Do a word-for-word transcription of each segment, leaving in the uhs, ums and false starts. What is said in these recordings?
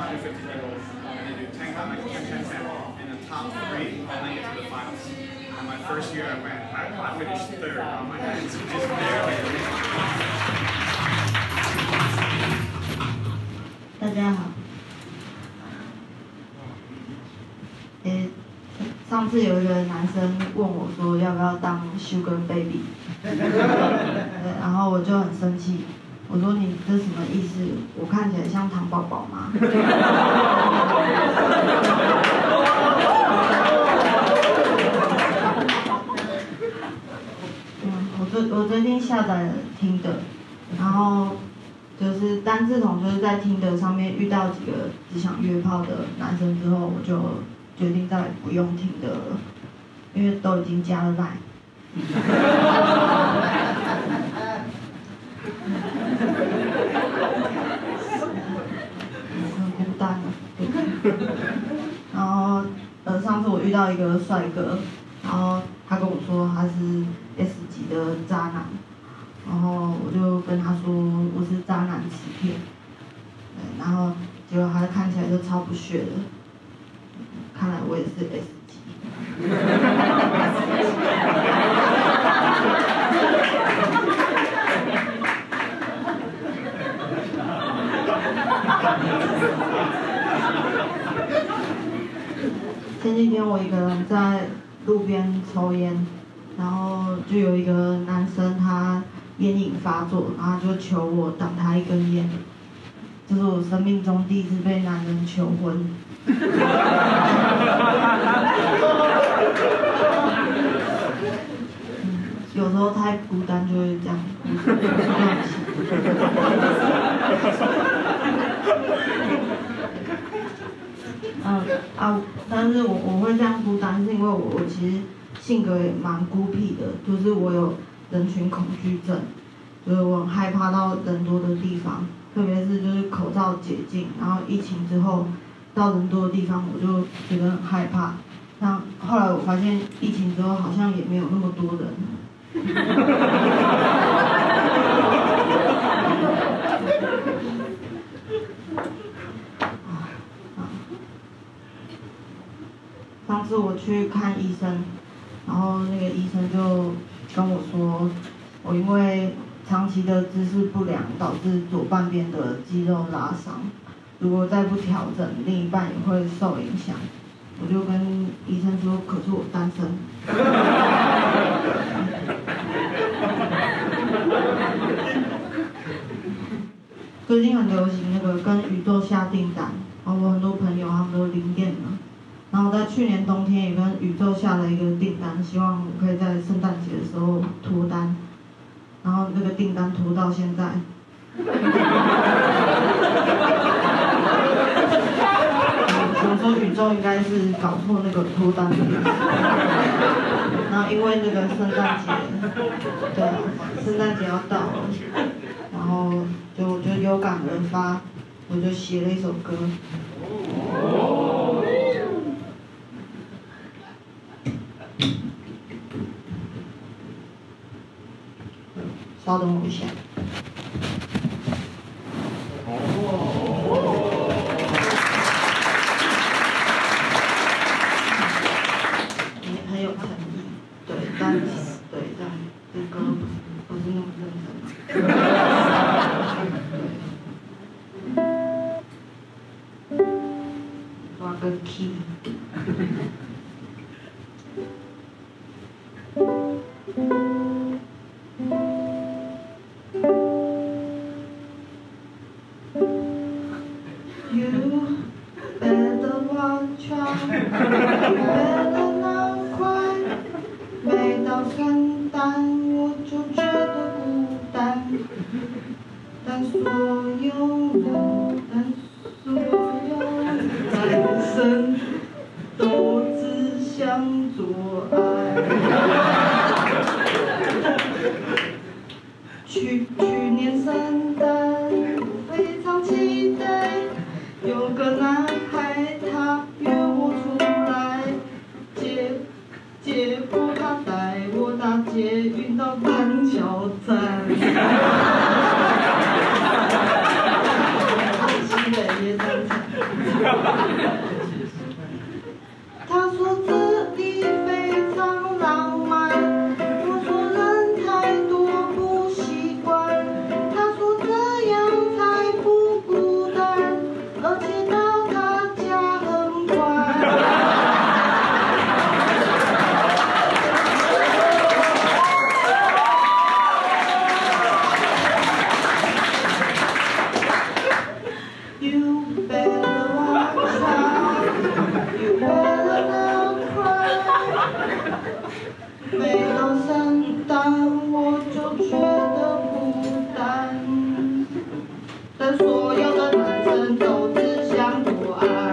hundred fifty people, and they do ten, like ten, ten, ten, and the top three all make it to the finals. And my first year I went, I, I finished third on my hands, just barely. 大家好。诶，上次有一个男生问我说要不要当 Sugar Baby， 对，然后我就很生气。 我说你这什么意思？我看起来像糖宝宝吗？嗯，我最我最近下载了听的，然后就是单字筒就是在听的上面遇到几个只想约炮的男生之后，我就决定再不用听的了，因为都已经加了 line。很孤单的，然后呃，上次我遇到一个帅哥，然后他跟我说他是 S 级的渣男，然后我就跟他说我是渣男磁片，对，然后结果他看起来就超不屑的，看来我也是 S 级。前几天我一个人在路边抽烟，然后就有一个男生他烟瘾发作，然后就求我挡他一根烟，这是我生命中第一次被男人求婚。有时候太孤单就会这样，嗯啊，但是我我会这样孤单，是因为我我其实性格也蛮孤僻的，就是我有人群恐惧症，就是我很害怕到人多的地方，特别是就是口罩解禁，然后疫情之后到人多的地方，我就觉得很害怕。像后来我发现疫情之后好像也没有那么多人。上次我去看医生，然后那个医生就跟我说，我因为长期的姿势不良，导致左半边的肌肉拉伤，如果再不调整，另一半也会受影响。我就跟医生说，可是我单身。最近很流行那个跟宇宙下订单，然后我很多朋友他们都灵验了。然后在去年冬天也跟宇宙下了一个订单，希望我可以在圣诞节的时候脱单。然后那个订单拖到现在。我说宇宙应该是搞错那个脱单的意思。然后因为那个圣诞节，对啊，圣诞节要到了，然后就我就有感而发，我就写了一首歌。稍等我一下。你很有诚意，对，但对这样这歌不是那么认真。抓个 key。You better watch out, you better not cry。每到圣诞我就觉得孤单，但所有人，但所有男生都只想做爱。去去年圣诞非常期待。有个男孩，他约我出来，结结果他带我搭捷运到板桥站。西北夜战场。 他说这里非常浪漫，我说人太多不习惯。他说这样才不孤单，而且到他家很快。You better watch out, you better not cry。每到圣诞我就觉得孤单，但所有的男生都只想做爱，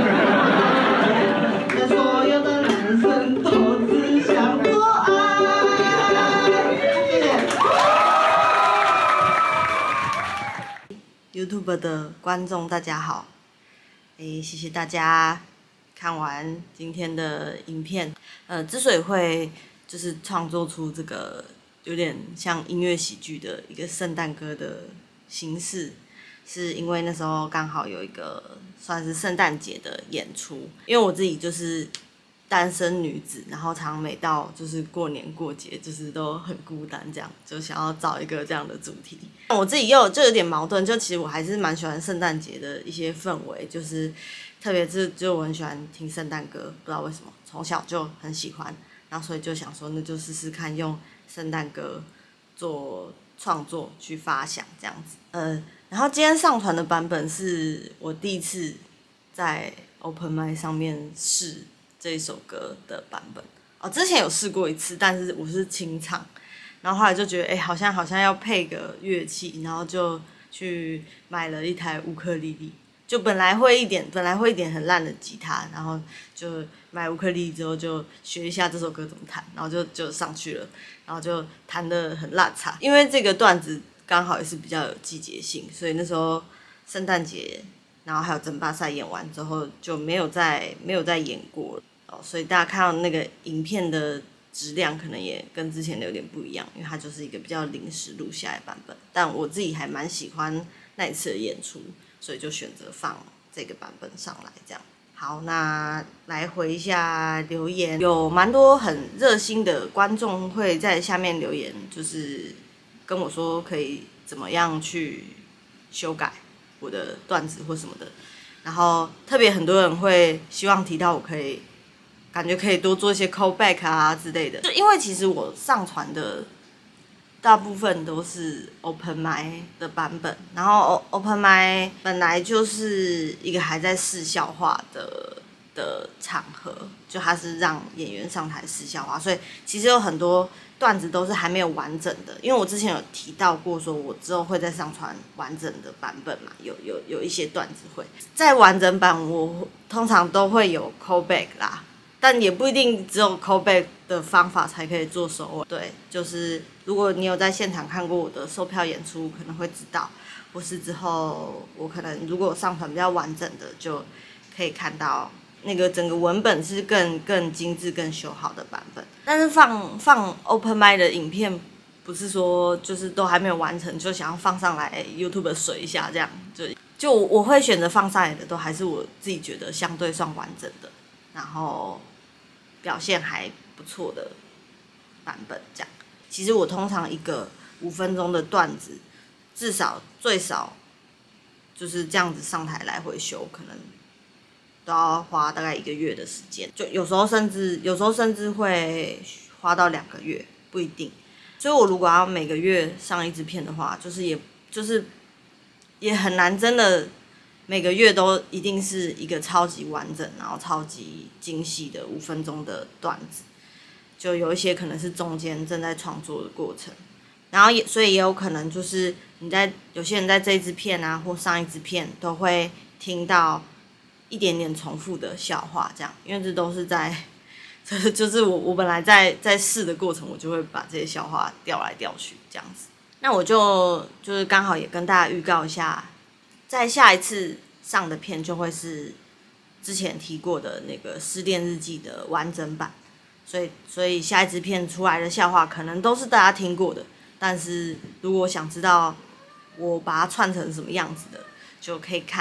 但所有的男生都只想做爱。谢谢。YouTube 的观众大家好，诶，谢谢大家看完今天的影片。呃，之所以会就是创作出这个有点像音乐喜剧的一个圣诞歌的形式，是因为那时候刚好有一个算是圣诞节的演出，因为我自己就是单身女子，然后常每到就是过年过节，就是都很孤单，这样就想要找一个这样的主题。我自己又就有点矛盾，就其实我还是蛮喜欢圣诞节的一些氛围，就是特别是就我很喜欢听圣诞歌，不知道为什么从小就很喜欢，然后所以就想说那就试试看用圣诞歌做创作去发想这样子。呃，然后今天上传的版本是我第一次在 Open Mic 上面试这一首歌的版本哦，之前有试过一次，但是我是清唱，然后后来就觉得，哎、欸，好像好像要配个乐器，然后就去买了一台乌克丽丽，就本来会一点，本来会一点很烂的吉他，然后就买乌克丽丽之后就学一下这首歌怎么弹，然后就就上去了，然后就弹得很烂差，因为这个段子刚好也是比较有季节性，所以那时候圣诞节，然后还有争霸赛演完之后就没有再没有再演过了。所以大家看到那个影片的质量可能也跟之前的有点不一样，因为它就是一个比较临时录下来的版本。但我自己还蛮喜欢那一次的演出，所以就选择放这个版本上来。这样好，那来回一下留言，有蛮多很热心的观众会在下面留言，就是跟我说可以怎么样去修改我的段子或什么的。然后特别很多人会希望提到我可以。感觉可以多做一些 callback 啊之类的，就因为其实我上传的大部分都是 open mic 的版本，然后 open mic 本来就是一个还在试笑话的的场合，就它是让演员上台试笑话，所以其实有很多段子都是还没有完整的，因为我之前有提到过，说我之后会再上传完整的版本嘛，有有有一些段子会在完整版，我通常都会有 callback 啦。但也不一定只有 callback 的方法才可以做收尾。对，就是如果你有在现场看过我的售票演出，可能会知道，或是之后我可能如果上传比较完整的，就可以看到那个整个文本是更更精致、更修好的版本。但是放放 open mic 的影片，不是说就是都还没有完成就想要放上来 YouTube 水一下这样，就就我会选择放上来的，都还是我自己觉得相对算完整的，然后。表现还不错的版本，这样。其实我通常一个五分钟的段子，至少最少就是这样子上台来回修，可能都要花大概一个月的时间。就有时候甚至有时候甚至会花到两个月，不一定。所以我如果要每个月上一支片的话，就是也就是也很难真的。每个月都一定是一个超级完整，然后超级精细的五分钟的段子，就有一些可能是中间正在创作的过程，然后也所以也有可能就是你在有些人在这一支片啊或上一支片都会听到一点点重复的笑话，这样，因为这都是在，这就是我我本来在在试的过程，我就会把这些笑话调来调去这样子。那我就就是刚好也跟大家预告一下。在下一次上的片就会是之前提过的那个失恋日记的完整版，所以所以下一支片出来的笑话可能都是大家听过的，但是如果想知道我把它串成什么样子的，就可以看。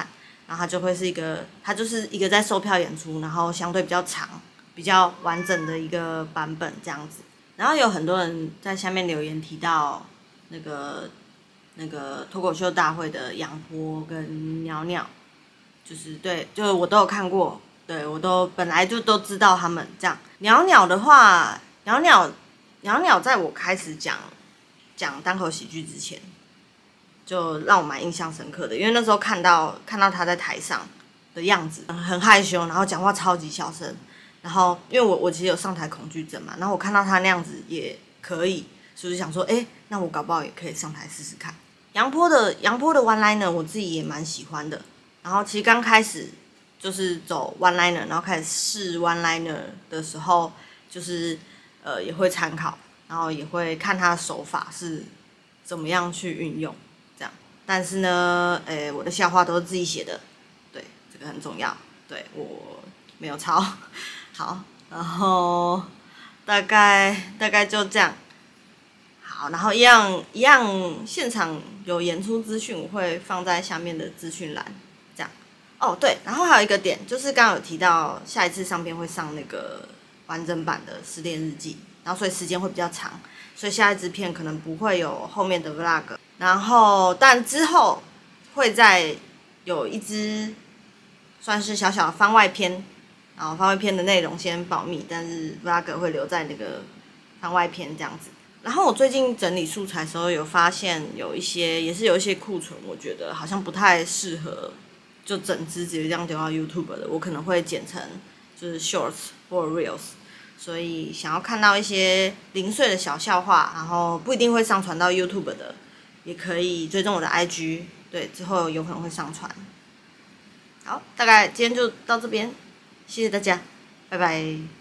然后它就会是一个，它就是一个在售票演出，然后相对比较长、比较完整的一个版本这样子。然后有很多人在下面留言提到那个那个脱口秀大会的杨波跟鸟鸟，就是对，就是我都有看过，对我都本来就都知道他们这样。鸟鸟的话，鸟鸟鸟鸟在我开始讲讲单口喜剧之前，就让我蛮印象深刻的，因为那时候看到看到他在台上的样子，很害羞，然后讲话超级小声，然后因为我我其实有上台恐惧症嘛，然后我看到他那样子也可以，所以就想说，哎、欸，那我搞不好也可以上台试试看。杨波的杨波的 one liner 我自己也蛮喜欢的，然后其实刚开始就是走 one liner， 然后开始试 one liner 的时候，就是呃也会参考，然后也会看他的手法是怎么样去运用。但是呢，诶，我的笑话都是自己写的，对，这个很重要。对，我没有抄。好，然后大概大概就这样。好，然后一样一样，现场有演出资讯，我会放在下面的资讯栏，这样。哦，对，然后还有一个点，就是刚刚有提到下一次上片会上那个完整版的失恋日记，然后所以时间会比较长，所以下一支片可能不会有后面的 vlog。然后，但之后会再有一支算是小小的番外篇，然后番外篇的内容先保密，但是 vlog 会留在那个番外篇这样子。然后我最近整理素材的时候，有发现有一些也是有一些库存，我觉得好像不太适合就整支直接这样丢到 YouTube 的，我可能会剪成就是 Shorts 或 Reels。所以想要看到一些零碎的小笑话，然后不一定会上传到 YouTube 的。也可以追踪我的 I G， 对，之后有可能会上传。好，大概今天就到这边，谢谢大家，拜拜。